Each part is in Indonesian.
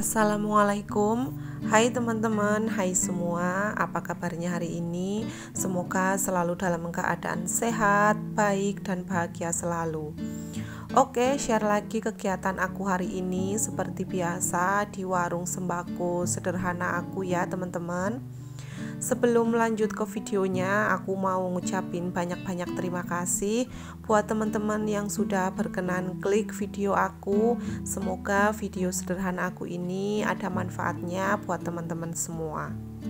Assalamualaikum. Hai teman-teman, hai semua. Apa kabarnya hari ini? Semoga selalu dalam keadaan sehat, baik, dan bahagia selalu. Oke, share lagi kegiatan aku hari ini seperti biasa di warung sembako sederhana aku ya teman-teman. Sebelum lanjut ke videonya, aku mau ngucapin banyak-banyak terima kasih buat teman-teman yang sudah berkenan klik video aku. Semoga video sederhana aku ini ada manfaatnya buat teman-teman semua.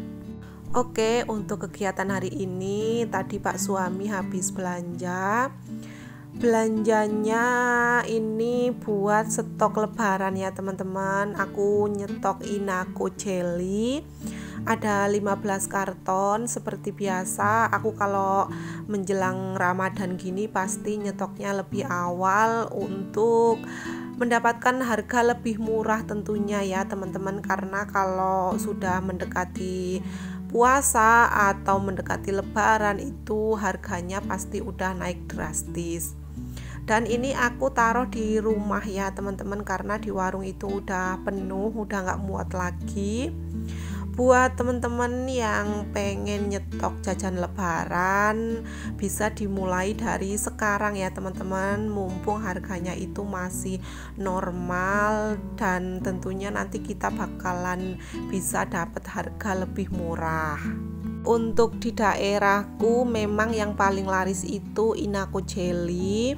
Oke, untuk kegiatan hari ini tadi Pak suami habis belanja. Belanjanya ini buat stok lebaran ya teman-teman. Aku nyetok Inako jelly ada 15 karton. Seperti biasa aku kalau menjelang Ramadan gini pasti nyetoknya lebih awal untuk mendapatkan harga lebih murah tentunya ya teman-teman, karena kalau sudah mendekati puasa atau mendekati lebaran itu harganya pasti udah naik drastis. Dan ini aku taruh di rumah ya teman-teman, karena di warung itu udah penuh, udah nggak muat lagi. Buat teman-teman yang pengen nyetok jajan lebaran bisa dimulai dari sekarang ya teman-teman, mumpung harganya itu masih normal dan tentunya nanti kita bakalan bisa dapat harga lebih murah. Untuk di daerahku memang yang paling laris itu Inako jelly.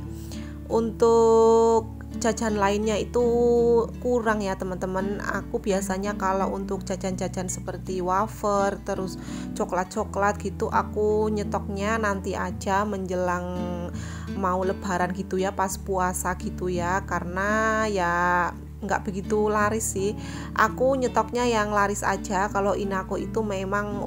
Untuk jajan lainnya itu kurang ya teman-teman. Aku biasanya kalau untuk jajan-jajan seperti wafer terus coklat-coklat gitu aku nyetoknya nanti aja menjelang mau lebaran gitu ya, pas puasa gitu ya, karena ya nggak begitu laris sih. Aku nyetoknya yang laris aja. Kalau Inako itu memang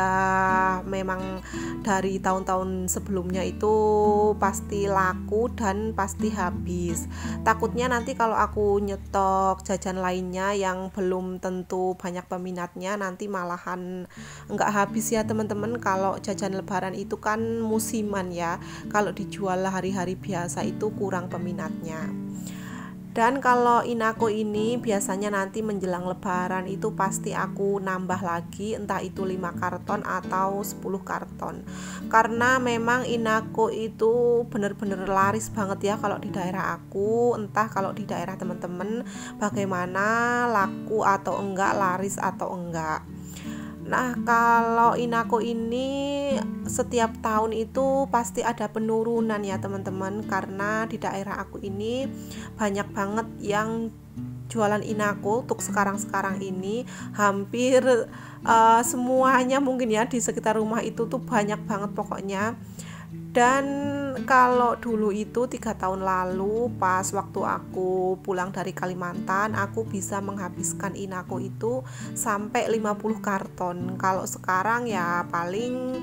dari tahun-tahun sebelumnya itu pasti laku dan pasti habis. Takutnya nanti kalau aku nyetok jajan lainnya yang belum tentu banyak peminatnya, nanti malahan nggak habis ya teman-teman. Kalau jajan lebaran itu kan musiman ya, kalau dijual hari-hari biasa itu kurang peminatnya. Dan kalau Inako ini biasanya nanti menjelang lebaran itu pasti aku nambah lagi, entah itu 5 karton atau 10 karton. Karena memang Inako itu bener-bener laris banget ya kalau di daerah aku. Entah kalau di daerah teman-teman bagaimana, laku atau enggak, laris atau enggak. Nah, kalau Inako ini setiap tahun itu pasti ada penurunan ya teman-teman, karena di daerah aku ini banyak banget yang jualan Inako. Untuk sekarang-sekarang ini hampir semuanya mungkin ya di sekitar rumah itu tuh banyak banget pokoknya. Dan kalau dulu itu 3 tahun lalu pas waktu aku pulang dari Kalimantan, aku bisa menghabiskan Inako itu sampai 50 karton. Kalau sekarang ya paling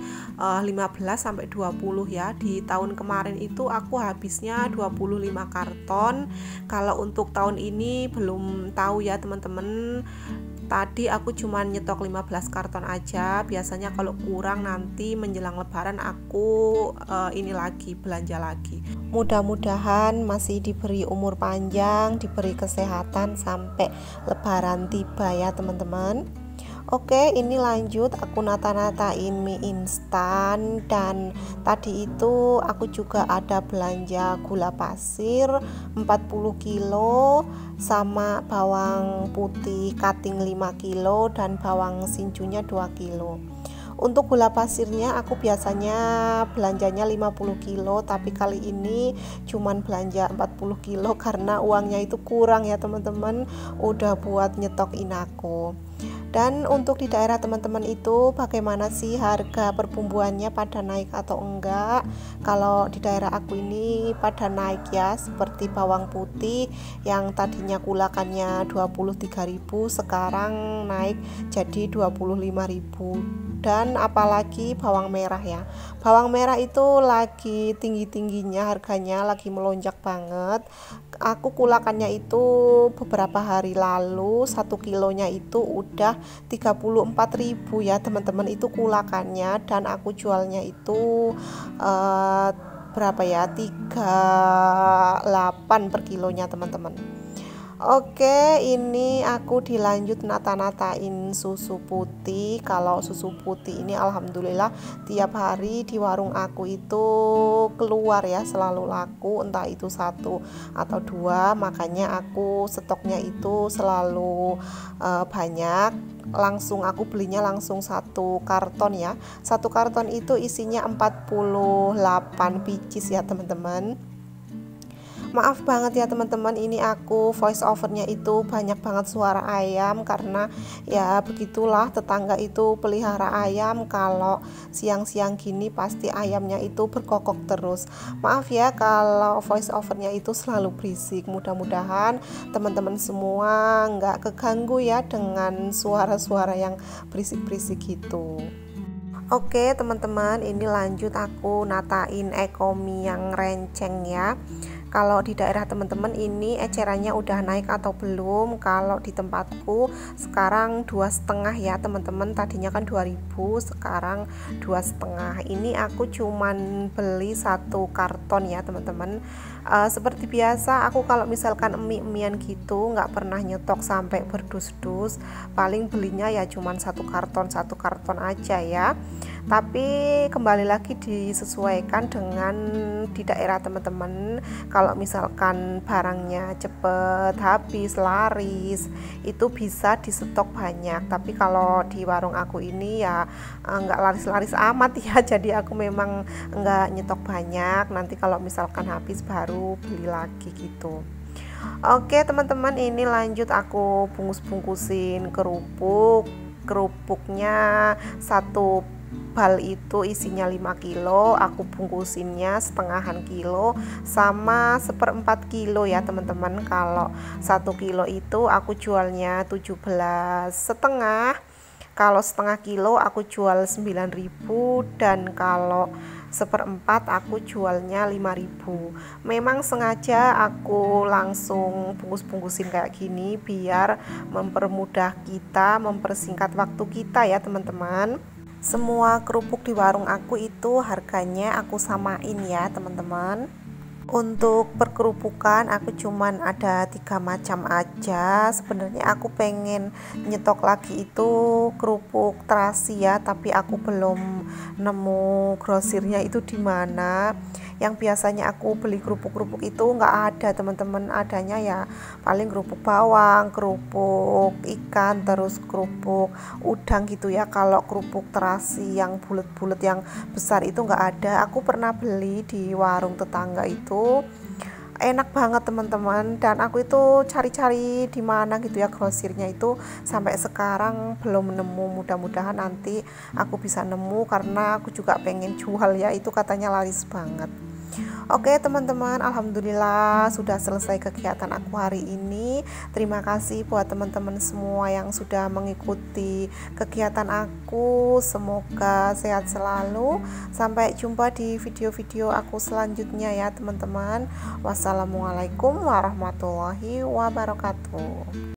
15 sampai 20 ya. Di tahun kemarin itu aku habisnya 25 karton. Kalau untuk tahun ini belum tahu ya teman-teman. Tadi aku cuma nyetok 15 karton aja. Biasanya kalau kurang nanti menjelang lebaran aku ini lagi belanja lagi. Mudah-mudahan masih diberi umur panjang, diberi kesehatan sampai lebaran tiba ya teman-teman. Oke, ini lanjut aku nata-natain mie instan. Dan tadi itu aku juga ada belanja gula pasir 40 kilo sama bawang putih cutting 5 kilo dan bawang sinjunya 2 kilo. Untuk gula pasirnya aku biasanya belanjanya 50 kilo, tapi kali ini cuman belanja 40 kilo karena uangnya itu kurang ya teman-teman, udah buat nyetok Inako. Dan untuk di daerah teman-teman itu bagaimana sih harga perbumbuannya, pada naik atau enggak? Kalau di daerah aku ini pada naik ya, seperti bawang putih yang tadinya kulakannya 23.000 sekarang naik jadi 25.000. Dan apalagi bawang merah ya, bawang merah itu lagi tinggi-tingginya harganya, lagi melonjak banget. Aku kulakannya itu beberapa hari lalu 1 kilonya itu udah 34.000 ya teman-teman, itu kulakannya. Dan aku jualnya itu berapa ya, 38 per kilonya teman-teman. Oke, ini aku dilanjut nata-natain susu putih. Kalau susu putih ini alhamdulillah tiap hari di warung aku itu keluar ya, selalu laku, entah itu satu atau dua. Makanya aku stoknya itu selalu banyak. Langsung aku belinya langsung satu karton ya. Satu karton itu isinya 48 pieces ya teman-teman. Maaf banget ya teman-teman, ini aku voice overnya itu banyak banget suara ayam, karena ya begitulah, tetangga itu pelihara ayam. Kalau siang-siang gini pasti ayamnya itu berkokok terus. Maaf ya kalau voice overnya itu selalu berisik. Mudah-mudahan teman-teman semua nggak keganggu ya dengan suara-suara yang berisik-berisik gitu. Oke teman-teman, ini lanjut aku natain ekomi yang renceng ya. Kalau di daerah teman-teman ini ecerannya udah naik atau belum? Kalau di tempatku sekarang 2,5 ya teman-teman. Tadinya kan 2000, sekarang 2,5. Ini aku cuman beli satu karton ya teman-teman. Seperti biasa aku kalau misalkan mie-mian gitu nggak pernah nyetok sampai berdus-dus. Paling belinya ya cuman satu karton aja ya. Tapi kembali lagi disesuaikan dengan di daerah teman-teman. Kalau misalkan barangnya cepet habis, laris, itu bisa di stok banyak. Tapi kalau di warung aku ini ya nggak laris-laris amat ya. Jadi aku memang nggak nyetok banyak. Nanti kalau misalkan habis baru beli lagi gitu. Oke teman-teman, ini lanjut aku bungkus-bungkusin kerupuknya satu bal itu isinya 5 kilo, aku bungkusinnya setengahan kilo sama 1/4 kilo ya teman-teman. Kalau 1 kilo itu aku jualnya 17,5, kalau setengah kilo aku jual 9.000, dan kalau 1/4 aku jualnya 5.000. Memang sengaja aku langsung bungkus-bungkusin kayak gini biar mempermudah kita, mempersingkat waktu kita ya teman-teman. Semua kerupuk di warung aku itu harganya aku samain ya teman-teman. Untuk perkerupukan aku cuman ada 3 macam aja. Sebenarnya aku pengen nyetok lagi itu kerupuk terasi ya, tapi aku belum nemu grosirnya itu di mana. Yang biasanya aku beli kerupuk-kerupuk itu nggak ada teman-teman, adanya ya paling kerupuk bawang, kerupuk ikan, terus kerupuk udang gitu ya. Kalau kerupuk terasi yang bulat-bulat yang besar itu nggak ada. Aku pernah beli di warung tetangga itu, enak banget teman-teman, dan aku itu cari-cari di mana gitu ya grosirnya itu, sampai sekarang belum nemu. Mudah-mudahan nanti aku bisa nemu karena aku juga pengen jual ya, itu katanya laris banget. Oke teman-teman, alhamdulillah sudah selesai kegiatan aku hari ini. Terima kasih buat teman-teman semua yang sudah mengikuti kegiatan aku. Semoga sehat selalu. Sampai jumpa di video-video aku selanjutnya ya teman-teman. Wassalamualaikum warahmatullahi wabarakatuh.